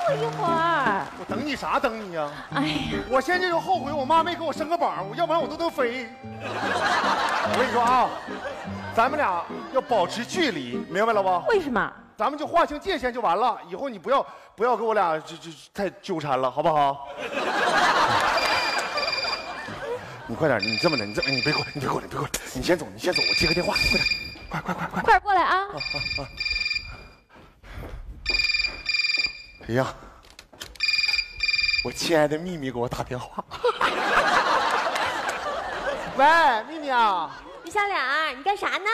我一会儿。 我等你啥？等你呀！ 哎呀， 我现在就后悔我妈没给我升个榜，要不然我都能飞。我跟你说啊，咱们俩要保持距离，明白了不？ 为什么？ 咱们就划清界限就完了。以后你不要跟我俩就太纠缠了，好不好？你快点，你这么的，你别过来，你先走，我接个电话，快点，快！ 快过来啊！ 哎呀，我亲爱的秘密给我打电话。喂，秘密啊！ 于小两，你干啥呢？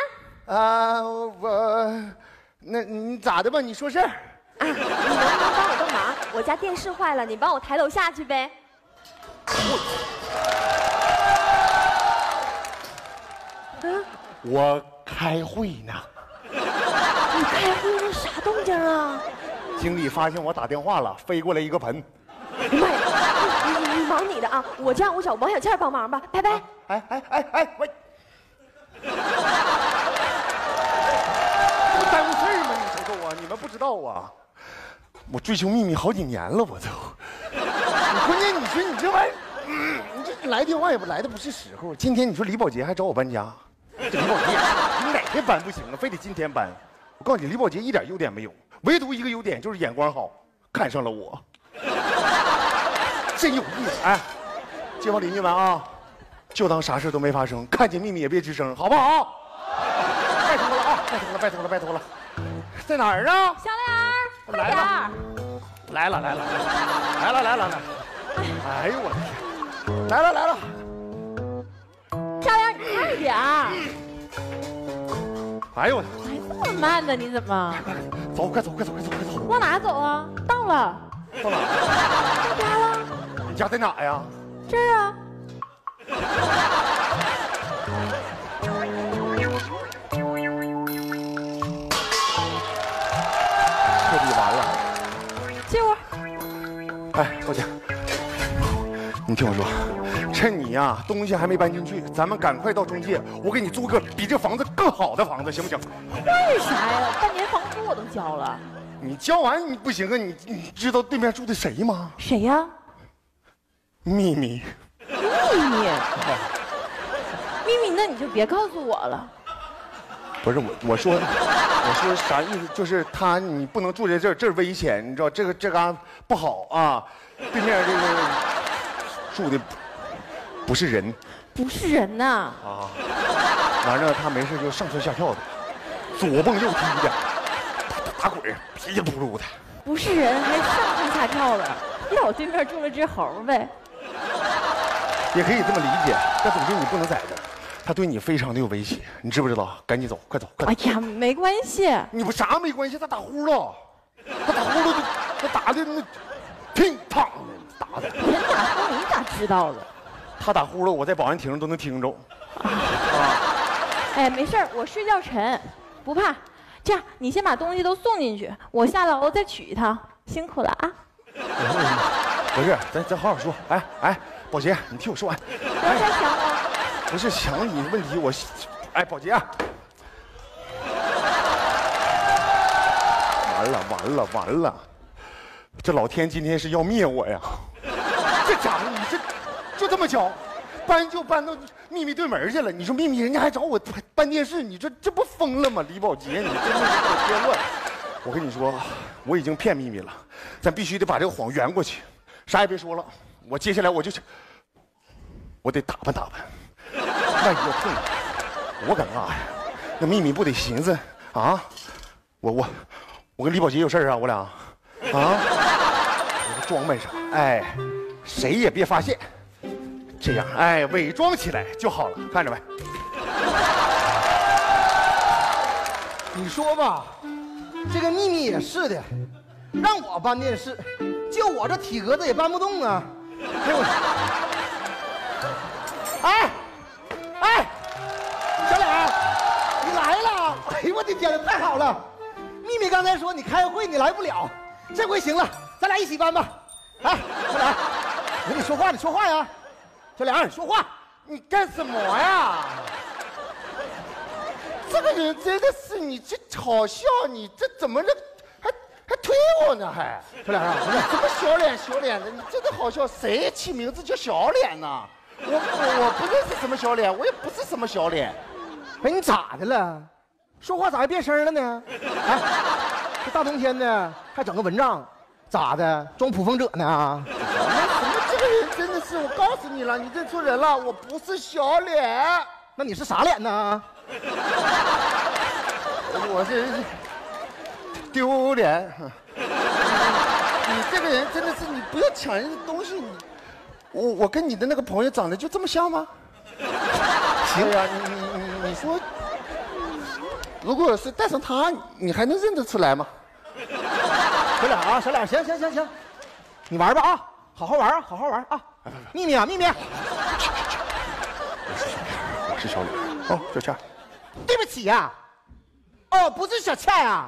那你咋的吧？你说事儿。 啊，你能不能帮我个忙？我家电视坏了，你帮我抬楼下去呗。 我开会呢。 你开会那啥动静啊？ 经理发现我打电话了，飞过来一个盆。 哎呀妈呀！你忙你的啊，我这样我找王小倩帮忙吧，拜拜。 哎，喂！这不耽误事儿吗？你瞅瞅啊，你们不知道啊，我追求秘密好几年了，我都。关键你说你这玩意儿，你这来电话也不来的不是时候。今天你说李保洁还找我搬家，这李保洁你哪天搬不行啊？非得今天搬。我告诉你，李保洁一点优点没有，唯独一个优点就是眼光好，看上了我，真有意思。哎，街坊邻居们啊，就当啥事都没发生，看见秘密也别吱声，好不好？拜托了啊，拜托了。在哪儿啊？ 小两，快点儿！ 来了。哎呦我的天，来了。 小两，你快点儿！ 哎呦我的， 还这么慢呢？你怎么？ 走，快走！ 往哪走啊？到了。 到哪儿？ 到家了。 你家在哪呀？ 这儿啊。 彻底完了。 接我。 哎，宝姐，你听我说，趁你呀东西还没搬进去，咱们赶快到中介，我给你租个比这房子更好的房子，行不行？ 为啥呀？半年房租我都交了。 你交完你不行啊？你知道对面住的谁吗？ 谁呀？ 秘密。 秘密，那你就别告诉我了。 不是我说啥意思？就是你不能住在这儿，这儿危险，你知道这嘎不好啊。对面这个住的不是人。 不是人呐。 啊，完了他没事就上蹿下跳的，左蹦右踢的，打滚噼里扑噜的。 不是人还上蹿下跳的，要我对面住了只猴呗。 也可以这么理解，但总之你不能在这儿，他对你非常的有威胁，你知不知道？赶紧走，快走！ 哎呀，没关系。 你不啥没关系，他打呼了，他打的那乒乓打的。 人打呼你咋知道的？ 他打呼了，我在保安亭上都能听着。 哎，没事儿，我睡觉沉，不怕。这样，你先把东西都送进去，我下楼再取一趟。辛苦了啊！ 不是，咱好好说。哎，宝洁，你听我说完。 不要再想我。 不是想你的问题，宝洁。完了，这老天今天是要灭我呀！这家伙，你就这么巧，搬就搬到秘密对门去了。你说秘密人家还找我搬电视，你说这不疯了吗？李保洁，你真的是给我添乱。我跟你说，我已经骗秘密了，咱必须得把这个谎圆过去，啥也别说了。我接下来我得打扮。万一要碰我干嘛呀？那秘密不得寻思啊？我跟李保洁有事啊，我俩啊，我装扮上，哎，谁也别发现，这样哎，伪装起来就好了，看着没？ 你说吧，这个秘密也是的，让我搬电视，就我这体格子也搬不动啊！哎，小脸，你来了！哎呦我的天哪，太好了！秘密刚才说你开会你来不了，这回行了，咱俩一起搬吧。哎，小脸，我跟你说话，你说话呀！小脸，你说话， 你干什么呀？这个人真的是你这好笑，你这怎么着还推我呢还。 小脸啊， 什么小脸小脸的，你真的好笑，谁起名字叫小脸呢？我不认识什么小脸，我也不是什么小脸。 哎，你咋的了？说话咋还变声了呢？哎，这大冬天的还整个蚊帐，咋的？装捕风者呢？ 怎么这个人真的是，我告诉你了，你认错人了，我不是小脸， 那你是啥脸呢？ 我是丢脸。你这个人真的是，你不要抢人家东西。我跟你的那个朋友长得就这么像吗？行呀，你说，如果是带上他，你还能认得出来吗？ 小脸啊，小脸，行，你玩吧啊，好好玩啊，好好玩啊。秘密啊，秘密。 我是小脸哦，小倩。 对不起呀、哦，不是小倩呀、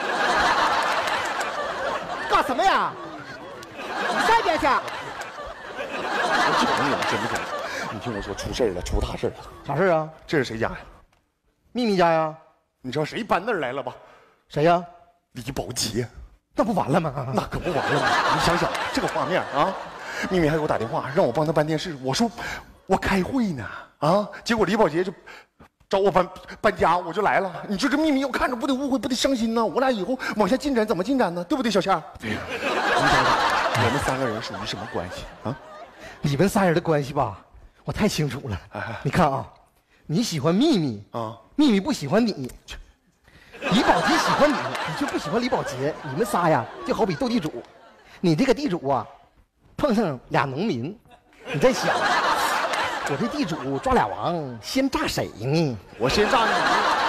干什么呀？你在一边去。 我求你了，真不真？你听我说，出事了，出大事了。 啥事啊？ 这是谁家呀？ 秘密家呀？ 你知道谁搬那儿来了吧？ 谁呀？ 李保洁。 那不完了吗？ 那可不完了吗？你想想这个画面啊！秘密还给我打电话，让我帮他搬电视。我说我开会呢啊！结果李保洁就找我搬家，我就来了。你说这秘密要看着不得误会，不得伤心呢？我俩以后往下进展怎么进展呢？对不对，小倩？对呀。你想想，我们三个人属于什么关系啊？ 你们仨人的关系吧，我太清楚了。你看啊，你喜欢秘密啊，秘密不喜欢你。李保洁喜欢你，你却不喜欢李保洁。你们仨呀，就好比斗地主，你这个地主啊，碰上俩农民，你在想，我这地主抓俩王，先炸谁呢？ 我先炸你。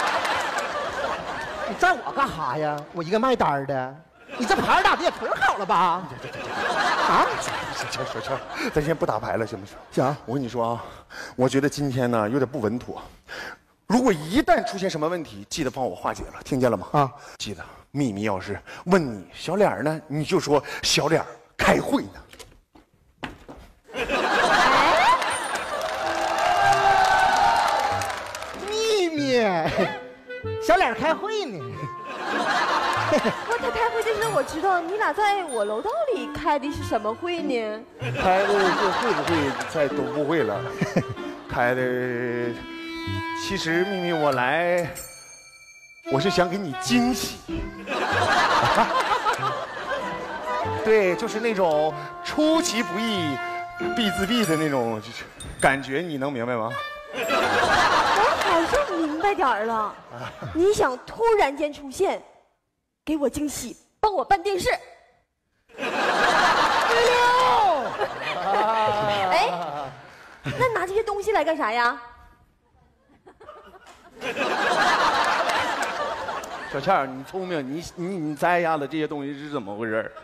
你炸我干哈呀？我一个卖单的，你这牌打的也忒好了吧？啊！ 小倩，咱先不打牌了，行不行？ 行。 我跟你说啊，我觉得今天呢有点不稳妥。如果一旦出现什么问题，记得帮我化解了，听见了吗？啊，记得。秘密要是问你小脸呢，你就说小脸开会呢。 秘密，小脸开会呢。 不，他开会的事我知道，你俩在我楼道里开的是什么会呢？ 开的这会不会在都不会了？开的，其实秘密我来，我是想给你惊喜。对，就是那种出其不意必自毙的那种感觉，你能明白吗？ 我好像明白点儿了，你想突然间出现，给我惊喜，帮我办电视。对了，哎，那拿这些东西来干啥呀？ 小倩，你聪明，你猜一下子这些东西是怎么回事？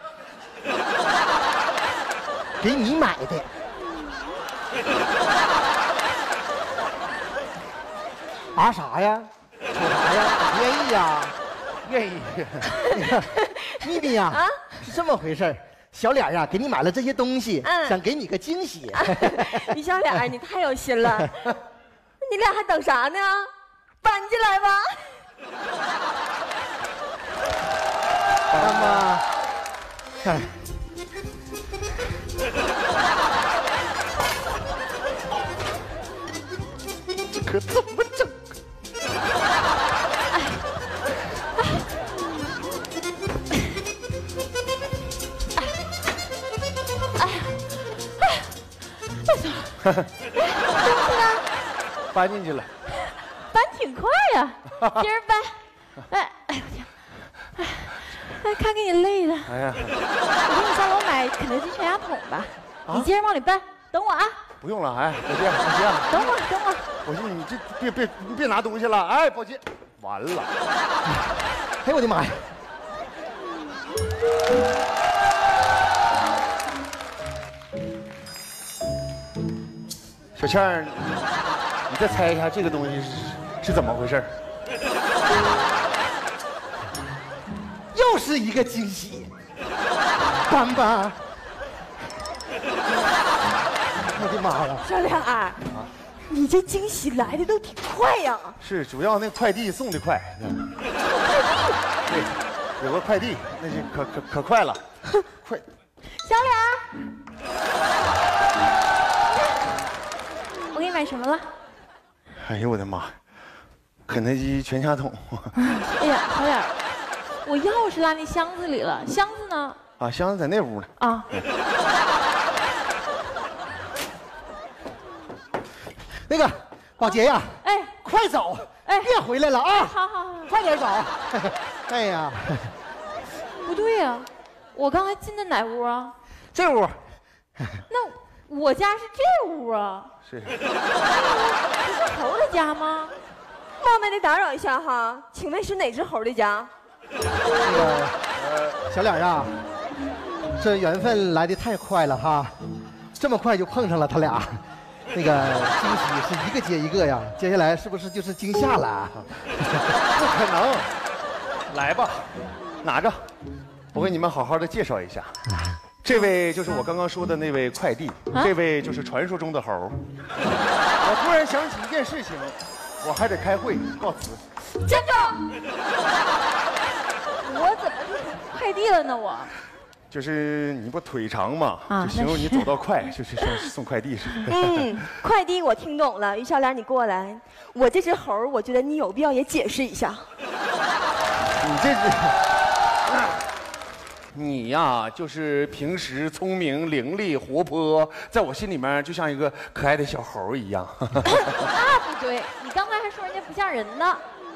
给你买的。啊啥呀？瞅啥呀？愿意呀？ 愿意。 秘密呀，是这么回事儿。小脸呀，给你买了这些东西，想给你个惊喜。 你小脸，你太有心了。你俩还等啥呢？搬进来吧。 妈妈，哎。 这可怎么整？ 东西呢？ 搬进去了。 搬挺快呀，今儿搬。哎呦我天！哎，看给你累了。 哎呀， 我给你下楼买肯德基全家桶吧，你接着往里搬，等我啊。 不用了，哎，宝洁，宝洁， 等我。 我说你这别拿东西了，哎，宝洁，完了。 哎呦我的妈呀！ 小倩儿，你再猜一下这个东西是怎么回事？ 又是一个惊喜，搬搬。我的妈呀！ 小脸儿，你这惊喜来的都挺快呀。 是，主要那快递送的快。对， 有个快递，那就可快了，快！ 小脸，我给你买什么了？ 哎呦我的妈！肯德基全家桶。 哎呀，小脸，我钥匙落那箱子里了，箱子呢？ 啊，箱子在那屋呢。 啊。 那个宝洁呀， 哎， 快走， 哎， 别回来了啊！ 好好好， 快点走。哎呀， 不对呀，我刚才进的哪屋啊？ 这屋。 那我家是这屋啊？ 是。 不是猴的家吗？ 冒昧的打扰一下哈，请问是哪只猴的家？ 那个小脸啊，这缘分来得太快了哈，这么快就碰上了他俩。那个惊喜是一个接一个呀，接下来是不是就是惊吓了？ 不可能！来吧，拿着，我给你们好好的介绍一下。这位就是我刚刚说的那位快递，这位就是传说中的猴。我突然想起一件事情，我还得开会，告辞。 站住！我怎么就成快递了呢？我就是你不腿长嘛， 啊就形容你走道快，就是像送快递似的。 快递我听懂了，于小莲你过来，我这只猴，我觉得你有必要也解释一下。 你这是，你呀，就是平时聪明伶俐活泼，在我心里面就像一个可爱的小猴一样。 那不对，你刚才还说人家不像人呢。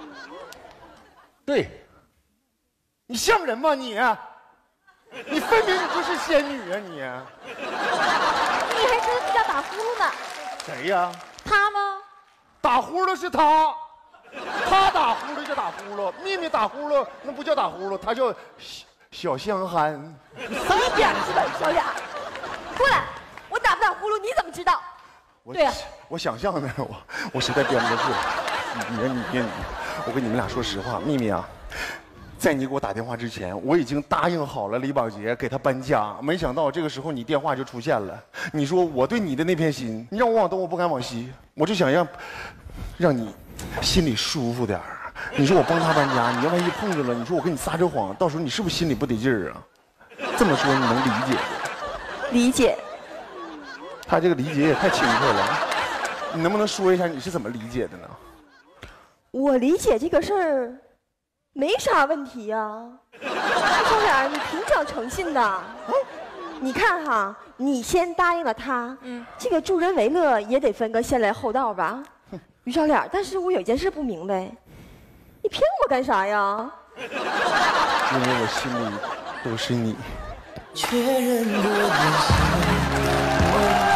对，你像人吗你？你分明你就是仙女啊你！ 你还知道这叫打呼噜呢？ 谁呀？ 他吗？ 打呼噜是他，他打呼噜就打呼噜，秘密打呼噜那不叫打呼噜，他叫小香憨。 你撒点是吧，小脸？过来，我打不打呼噜你怎么知道？ 我对呀我想象的，我实在编不下去了。你，我跟你们俩说实话，秘密啊，在你给我打电话之前，我已经答应好了李宝洁给她搬家，没想到这个时候你电话就出现了。你说我对你的那片心，你让我往东我不敢往西，我就想让你心里舒服点儿。你说我帮她搬家，你要万一碰着了，你说我跟你撒这谎，到时候你是不是心里不得劲儿啊？这么说你能理解不？ 理解。 他这个理解也太清楚了，你能不能说一下你是怎么理解的呢？ 我理解这个事儿没啥问题呀、小脸，你挺讲诚信的。你看哈，你先答应了他，这个助人为乐也得分个先来后到吧。于小脸，但是我有一件事不明白，你骗我干啥呀？ 因为我心里都是你。 确认多年心。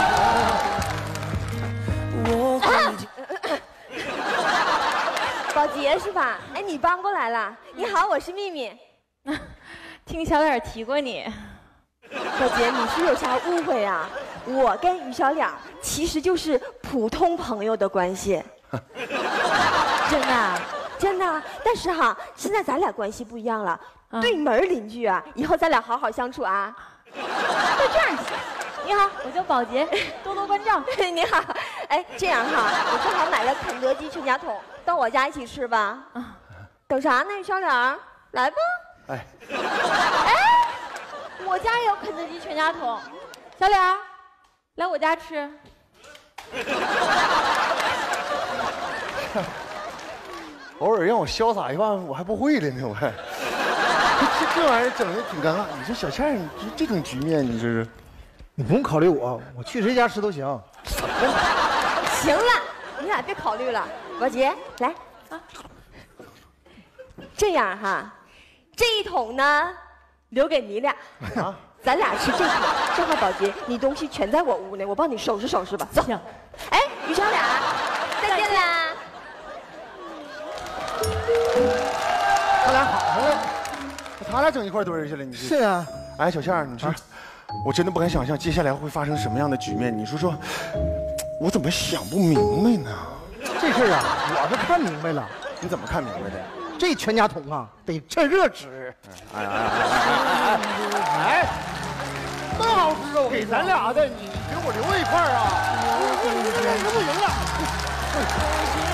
宝洁是吧？哎，你搬过来了。你好，我是秘密。 听小脸提过你。 宝洁，你是有啥误会啊？我跟于小脸其实就是普通朋友的关系。 真的啊？ 真的。但是哈，现在咱俩关系不一样了，对门邻居啊，以后咱俩好好相处啊。 那这样行。你好，我叫宝洁，多多关照。 你好，哎，这样哈，我正好买了肯德基全家桶，到我家一起吃吧。等啥呢，于小脸？来吧。 哎， 我家也有肯德基全家桶，小脸儿，来我家吃。 偶尔让我潇洒一番，我还不会了呢，我还。这玩意儿整的挺尴尬。你说小倩儿，你这种局面，你这是？ 你不用考虑我，我去谁家吃都行。 行了，你俩别考虑了。宝洁，来啊。这样哈，这一桶呢，留给你俩。啊，咱俩吃这桶。正好宝洁，你东西全在我屋呢，我帮你收拾收拾吧。走。 行。 哎，于小俩，再见啦。 他俩好上了。 他俩整一块堆儿去了，你是啊。 哎，小倩儿，你说，我真的不敢想象接下来会发生什么样的局面。你说，我怎么想不明白呢？ 这事儿啊，我是看明白了。 你怎么看明白的？ 这全家桶啊，得趁热吃。 哎，那好吃啊！我给咱俩的，你给我留了一块啊！ 赢不赢了？